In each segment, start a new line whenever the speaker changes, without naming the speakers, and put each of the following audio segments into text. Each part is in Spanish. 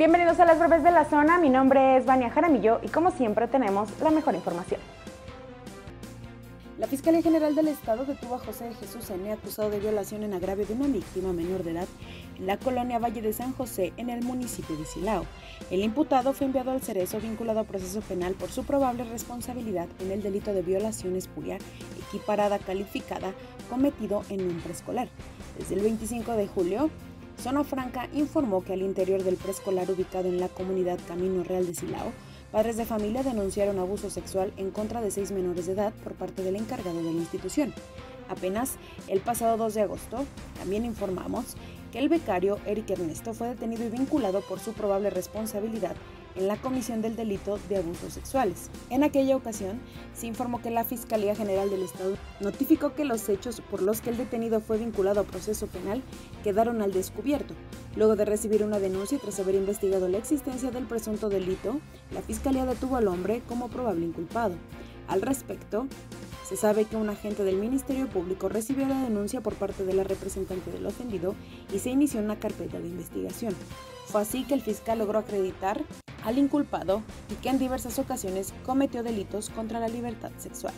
Bienvenidos a las breves de la zona, mi nombre es Vania Jaramillo y como siempre tenemos la mejor información.
La Fiscalía General del Estado detuvo a José de Jesús N., acusado de violación en agravio de una víctima menor de edad en la colonia Valle de San José, en el municipio de Silao. El imputado fue enviado al Cerezo vinculado a proceso penal por su probable responsabilidad en el delito de violación espuria equiparada calificada cometido en un preescolar. Desde el 25 de julio, Zona Franca informó que al interior del preescolar ubicado en la comunidad Camino Real de Silao, padres de familia denunciaron abuso sexual en contra de 6 menores de edad por parte del encargado de la institución. Apenas el pasado 2 de agosto, también informamos que el becario Eric Ernesto fue detenido y vinculado por su probable responsabilidad en la comisión del delito de abusos sexuales. En aquella ocasión, se informó que la Fiscalía General del Estado notificó que los hechos por los que el detenido fue vinculado a proceso penal quedaron al descubierto. Luego de recibir una denuncia y tras haber investigado la existencia del presunto delito, la Fiscalía detuvo al hombre como probable inculpado. Al respecto, se sabe que un agente del Ministerio Público recibió la denuncia por parte de la representante del ofendido y se inició una carpeta de investigación. Fue así que el fiscal logró acreditar al inculpado y que en diversas ocasiones cometió delitos contra la libertad sexual.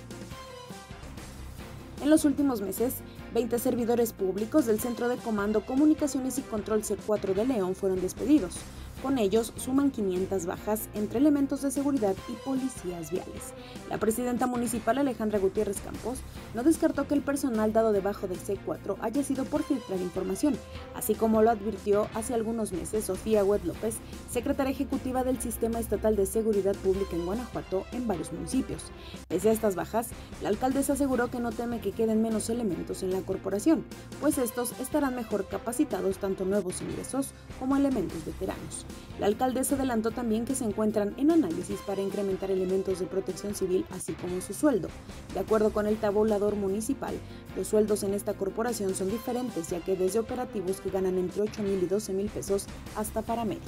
En los últimos meses, 20 servidores públicos del Centro de Comando, Comunicaciones y Control C4 de León fueron despedidos. Con ellos suman 500 bajas entre elementos de seguridad y policías viales. La presidenta municipal Alejandra Gutiérrez Campos no descartó que el personal dado de baja de C4 haya sido por filtrar información, así como lo advirtió hace algunos meses Sofía Huet López, secretaria ejecutiva del Sistema Estatal de Seguridad Pública en Guanajuato en varios municipios. Pese a estas bajas, la alcaldesa aseguró que no teme que queden menos elementos en la corporación, pues estos estarán mejor capacitados, tanto nuevos ingresos como elementos veteranos. La alcaldesa adelantó también que se encuentran en análisis para incrementar elementos de protección civil, así como su sueldo. De acuerdo con el tabulador municipal, los sueldos en esta corporación son diferentes, ya que desde operativos que ganan entre 8,000 y 12,000 pesos hasta paramédicos.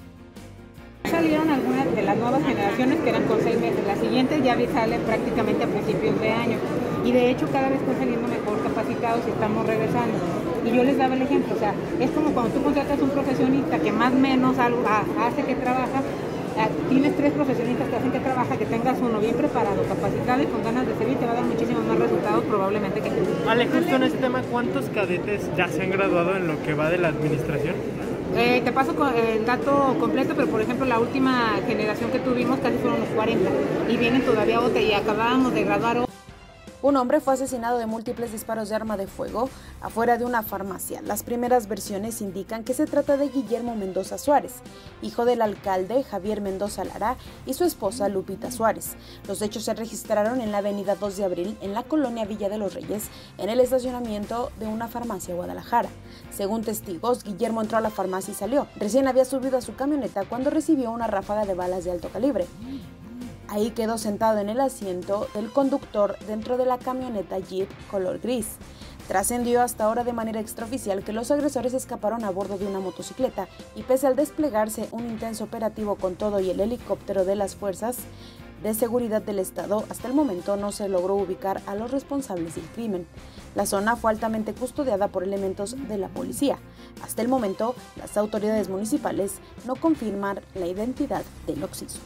Salieron algunas de las nuevas generaciones que eran con 6 meses, las siguientes ya salen prácticamente a principios de año y de hecho cada vez están saliendo mejor capacitados y estamos regresando. Y yo les daba el ejemplo, o sea, es como cuando tú contratas un profesionista que más o menos algo hace que trabaja, tienes 3 profesionistas que hacen que trabaja, que tengas uno bien preparado, capacitado y con ganas de servir, te va a dar muchísimos más resultados probablemente que tú.
Ale, justo en este tema, ¿cuántos cadetes ya se han graduado en lo que va de la administración?
Te paso el dato completo, pero por ejemplo la última generación que tuvimos casi fueron los 40 y vienen todavía otra y acabábamos de graduar.
Un hombre fue asesinado de múltiples disparos de arma de fuego afuera de una farmacia. Las primeras versiones indican que se trata de Guillermo Mendoza Suárez, hijo del alcalde Javier Mendoza Lara y su esposa Lupita Suárez. Los hechos se registraron en la avenida 2 de Abril, en la colonia Villa de los Reyes, en el estacionamiento de una farmacia de Guadalajara. Según testigos, Guillermo entró a la farmacia y salió. Recién había subido a su camioneta cuando recibió una ráfaga de balas de alto calibre. Ahí quedó sentado en el asiento del conductor dentro de la camioneta Jeep color gris. Trascendió hasta ahora de manera extraoficial que los agresores escaparon a bordo de una motocicleta y pese al desplegarse un intenso operativo con todo y el helicóptero de las fuerzas de seguridad del Estado, hasta el momento no se logró ubicar a los responsables del crimen. La zona fue altamente custodiada por elementos de la policía. Hasta el momento, las autoridades municipales no confirman la identidad del occiso.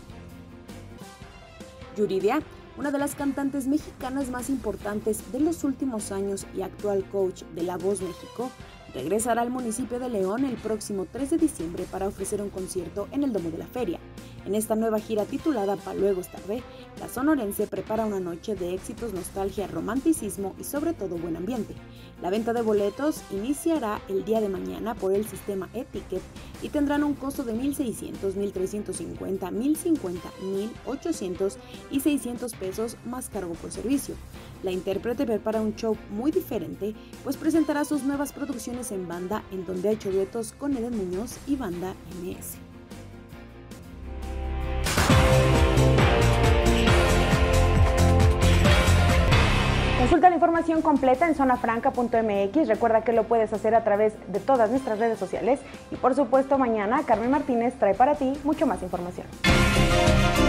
Yuridia, una de las cantantes mexicanas más importantes de los últimos años y actual coach de La Voz México, regresará al municipio de León el próximo 3 de diciembre para ofrecer un concierto en el Domo de la Feria. En esta nueva gira titulada Pa' Luego es Tarde, la sonorense prepara una noche de éxitos, nostalgia, romanticismo y sobre todo buen ambiente. La venta de boletos iniciará el día de mañana por el sistema e-ticket y tendrán un costo de 1,600, 1,350, 1,050, 1,800 y 600 pesos más cargo por servicio. La intérprete prepara un show muy diferente, pues presentará sus nuevas producciones en banda, en donde ha hecho duetos con Eden Muñoz y Banda MS.
Consulta la información completa en zonafranca.mx. Recuerda que lo puedes hacer a través de todas nuestras redes sociales y por supuesto mañana Carmen Martínez trae para ti mucho más información.